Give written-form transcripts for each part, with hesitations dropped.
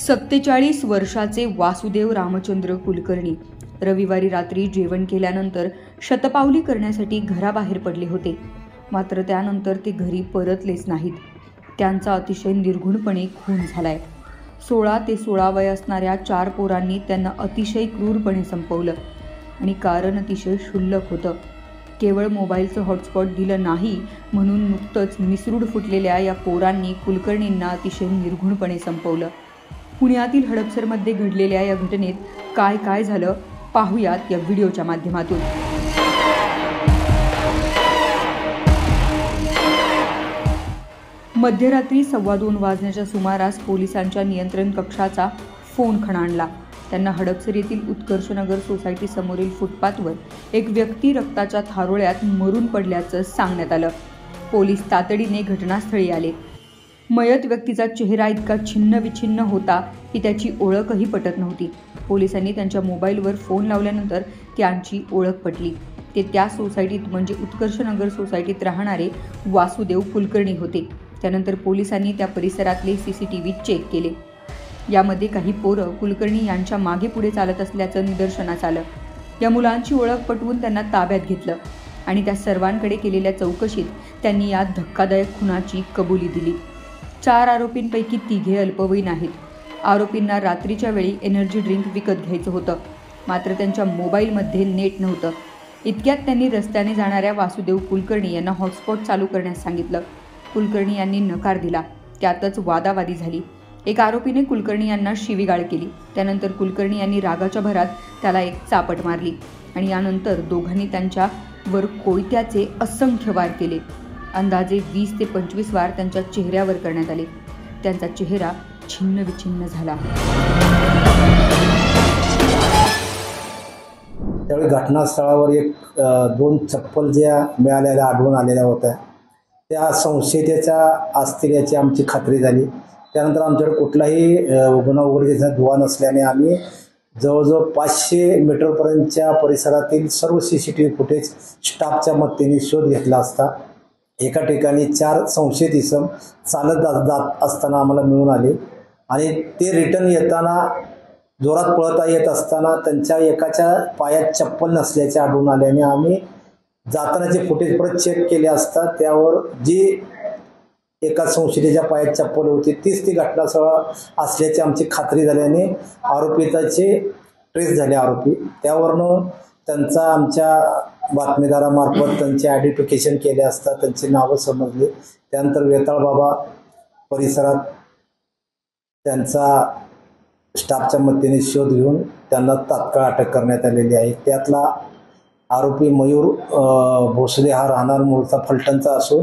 47 वर्षाचे वासुदेव रामचंद्र कुलकर्णी रविवारी रात्री जेवण केल्यानंतर शतपावली करण्यासाठी घराबाहेर पडले होते. मात्र त्यानंतर ते घरी परतलेच नाहीत. त्यांचा अतिशय निर्घुणपणे खून झालाय. 16 ते 16 वय असणाऱ्या 4 पोरांनी त्यांना अतिशय क्रूरपणे संपवलं आणि कारण अतिशय क्षुल्लक होतं. केवळ मोबाईलचं हॉटस्पॉट दिलं नाही म्हणून नुकतंच मिसरूड फुटलेल्या या पोरांनी कुलकर्णींना अतिशय निर्घुणपणे संपवलं. पुण्यातील हडपसरमध्ये घडलेल्या या घटनेत काय झालं पाहूयात या व्हिडिओच्या माध्यमातून. मध्यरात्री 2:15 वाजण्याच्या सुमारास पोलिसांच्या नियंत्रण कक्षाचा फोन खणाणला. त्यांना हडपसर येथील उत्कर्षनगर सोसायटी समोरील फुटपाथवर एक व्यक्ती रक्ताच्या थारोळ्यात मरून पडल्याचं सांगण्यात आलं. पोलीस तातडीने घटनास्थळी आले. मयत व्यक्तीचा चेहरा इतका छिन्नविछिन्न होता की त्याची ओळखही पटत नव्हती. पोलिसांनी त्यांच्या मोबाईलवर फोन लावल्यानंतर त्यांची ओळख पटली. ते त्या सोसायटीत म्हणजे उत्कर्षनगर सोसायटीत राहणारे वासुदेव कुलकर्णी होते. त्यानंतर पोलिसांनी त्या परिसरातले CCTV चेक केले. यामध्ये काही पोरं कुलकर्णी यांच्या मागे पुढे चालत असल्याचं निदर्शनास आलं. या मुलांची ओळख पटवून त्यांना ताब्यात घेतलं आणि त्या सर्वांकडे केलेल्या चौकशीत त्यांनी या धक्कादायक खुनाची कबुली दिली. 4 आरोपींपैकी 3 अल्पवयीन आहेत. आरोपींना रात्रीच्या वेळी एनर्जी ड्रिंक विकत घ्यायचं होतं. मात्र त्यांच्या मोबाईलमध्ये नेट नव्हतं. इतक्यात त्यांनी रस्त्याने जाणाऱ्या वासुदेव कुलकर्णी यांना हॉटस्पॉट चालू करण्यास सांगितलं. कुलकर्णी यांनी नकार दिला. त्यातच वादावादी झाली. एक आरोपीने कुलकर्णी यांना शिवीगाळ केली. त्यानंतर कुलकर्णी यांनी रागाच्या भरात त्याला एक चापट मारली आणि यानंतर दोघांनी त्यांच्यावर कोयत्याचे असंख्य वार केले. अंदाजे 20 ते 25 वार त्यांच्या चेहऱ्यावर करण्यात आले. त्यांचा चेहरा छिन्नविछिन्न झाला. त्यावेळी घटनास्थळावर 2 चप्पल ज्या मिळालेल्या आढळून आलेल्या होत्या त्या संशयिताच्या असतील याची आमची खात्री झाली. त्यानंतर आमच्याकडे कुठलाही गुन्हा वगैरे दुवा नसल्याने आम्ही जवळजवळ 500 मीटरपर्यंतच्या परिसरातील सर्व CCTV फुटेज स्टाफच्या मदतीने शोध घेतला असता एका ठिकाणी 4 संशयित इसम चालत जात असताना आम्हाला मिळून आले आणि ते रिटर्न येताना जोरात पळता येत असताना त्यांच्या एकाच्या पायात चप्पल नसल्याचे आढळून आल्याने आम्ही जातानाचे फुटेज परत चेक केले असता त्यावर जी एका संशयिताच्या पायात चप्पल होती तीच ती घटनास्थळ असल्याची आमची खात्री झाल्याने आरोपीचे ट्रेस झाले आरोपी. त्यावरनं त्यांचा आमच्या बातमीदारामार्फत त्यांचे आयडेंटिफिकेशन केले असता त्यांची नावं समजली. त्यानंतर वेताळ बाबा परिसरात त्यांचा स्टाफच्या मदतीने शोध घेऊन त्यांना तात्काळ अटक करण्यात आलेली आहे. त्यातला आरोपी मयूर भोसले हा राहणार मूळचा फलटणचा असून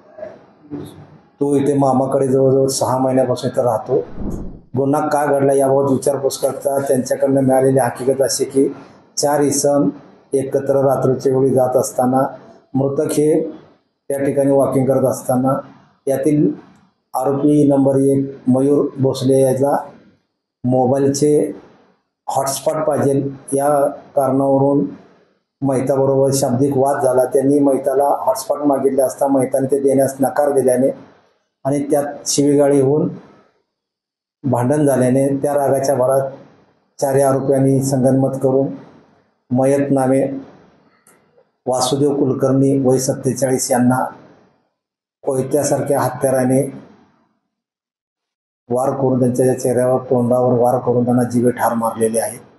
तो इथे मामाकडे जवळजवळ 6 महिन्यापासून इथं राहतो. गुन्हा का घडला याबाबत विचारपूस करता त्यांच्याकडनं मिळालेली हकीकत अशी की 4 इसम एकत्र रात्रीच्या वेळी जात असताना मृतक हे त्या ठिकाणी वॉकिंग करत असताना यातील आरोपी नंबर 1 मयूर भोसले याचा मोबाईलचे हॉटस्पॉट पाहिजे या कारणावरून मैताबरोबर शाब्दिक वाद झाला. त्यांनी मैताला हॉटस्पॉट मागितले असता मैताने ते देण्यास नकार दिल्याने आणि त्यात शिवीगाळी होऊन भांडण झाल्याने त्या रागाच्या भरात 4 आरोपींनी संगनमत करून मयत नामे वासुदेव कुलकर्णी वय 47 यांना कोयत्यासारख्या हत्याराने वार करून त्यांच्या चेहऱ्यावर तोंडावर वार करून त्यांना जीवे ठार मारलेले आहेत.